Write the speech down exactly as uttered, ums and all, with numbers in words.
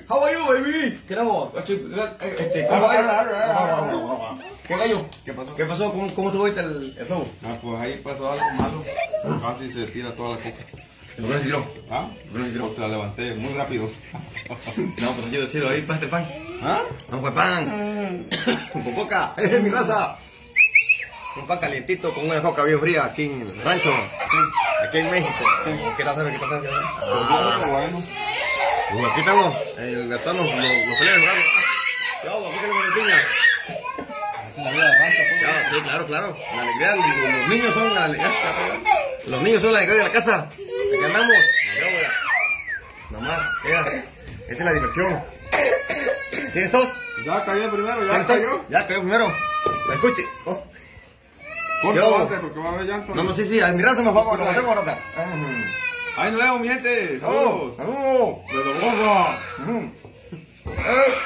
How are you, baby? ¿Qué tal? Este, ¿cómo va? ¿Qué gallo? ¿Qué pasó? ¿Qué pasó? ¿Cómo, cómo estuvo ahorita el, el flow? Ah, pues ahí pasó algo malo. Casi se tira toda la coca. ¿Por qué no se tiró? ¿Ah? ¿Por qué no se tiró? Porque la levanté muy rápido. No, pues chido, chido. Ahí, pásate el pan. ¿Ah? Vamos con el pan. Con coca. Es mi raza. Un pan calientito con una coca bien fría aquí en el rancho. Aquí en México. ¿Qué tal? ¿Qué tal? Pues bueno. Pues aquí estamos. El gatano, los, los peleas, claro. Yo, aquí tenemos la piña. Es la vida de rancho, pues. Claro, sí, claro, claro. La alegría, los, los niños son la alegría. Los niños son la alegría de la casa. Aquí andamos. Nomás, mira. Esa es la diversión. ¿Tienes tos? Ya cayó primero, ya ¿Tienes tos? cayó. Ya cayó primero. La escuche. Oh. Corto Yo- antes porque va a haber llanto. No, no, sí, sí. A mi raza me favor, lo tengo ahora. Ahí nos vemos, mi gente. ¡Saludos! Saludos. ¡Saludos! De los gorros. Eh.